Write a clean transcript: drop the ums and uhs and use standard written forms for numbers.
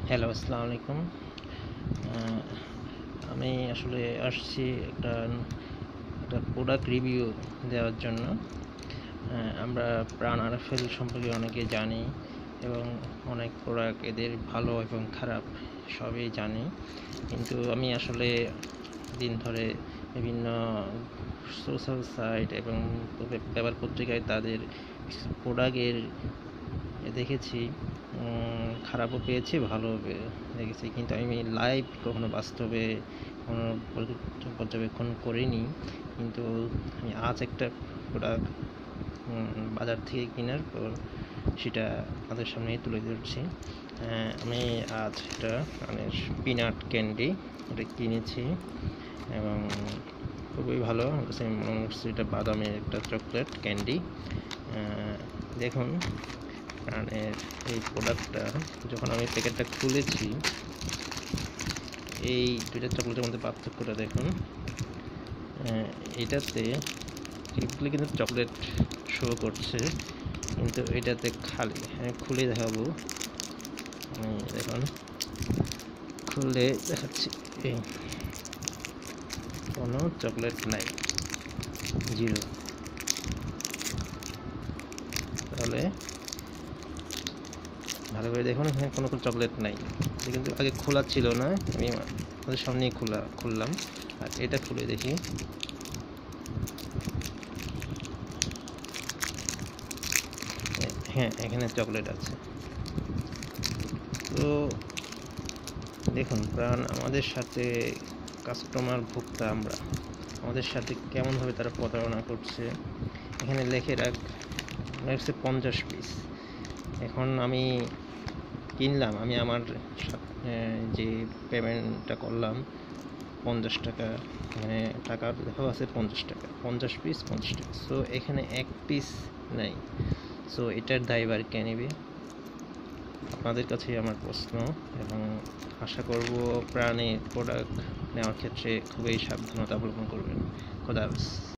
Hello, আসসালামু আলাইকুম। আমি আসলে আসছি একটা একটা প্রোডাক্ট রিভিউ দেওয়ার জন্য। আমরা প্রাণ আরএফএল সম্পর্কে অনেকে জানি এবং অনেক প্রোডাক্ট এদের ভালো এবং খারাপ সবই জানি, কিন্তু আমি আসলে দিন ধরে বিভিন্ন সোশ্যাল সাইট এবং পেপার পত্রিকায় তাদের প্রোডাক্টের দেখেছি, খারাপও পেয়েছি, ভালোও দেখেছি, কিন্তু আমি লাইভ কখনো বাস্তবে কোনো পর্যবেক্ষণ করিনি। কিন্তু আমি আজ একটা প্রোডাক্ট বাজার থেকে কেনার পর সেটা আপনাদের সামনেই তুলে ধরছি। আমি আজ একটা মানে পিনাট ক্যান্ডি এটা কিনেছি এবং খুবই ভালো। আমার কাছে মনে হচ্ছে এটা বাদামের একটা চকলেট ক্যান্ডি। দেখুন, এই প্রোডাক্টটা যখন আমি প্যাকেটটা খুলেছি, এই দুইটা চকলেটের মধ্যে পার্থক্যটা দেখুন। এটাতে এগুলো কিন্তু চকলেট শো করছে, কিন্তু এটাতে খালি। আমি খুলে দেখাবো, দেখুন, খুলে দেখাচ্ছি। এই কোনো চকলেট নাই, জিরো। তাহলে ভালো করে দেখুন, এখানে কোনো চকলেট নাই। এটা কিন্তু আগে খোলা ছিল না, আমি আমাদের সামনেই খুললাম। আর এটা খুলে দেখি, হ্যাঁ, এখানে চকলেট আছে। তো দেখুন, প্রাণ আমাদের সাথে কাস্টমার ভোক্তা আমরা, আমাদের সাথে কেমনভাবে তারা প্রতারণা করছে। এখানে লিখে রাখছে 50 পিস। এখন আমি কিনলাম, আমি আমার যে পেমেন্টটা করলাম 50 টাকা, মানে টাকার দেখাও আছে 50 টাকা, 50 পিস 50 টাকা। সো এখানে এক পিস নাই। সো এটার দায়ভার কে নেবে? আপনাদের কাছেই আমার প্রশ্ন, এবং আশা করব প্রাণে প্রোডাক্ট নেওয়ার ক্ষেত্রে খুবই সাবধানতা অবলম্বন করবেন। খোদা হাফেজ।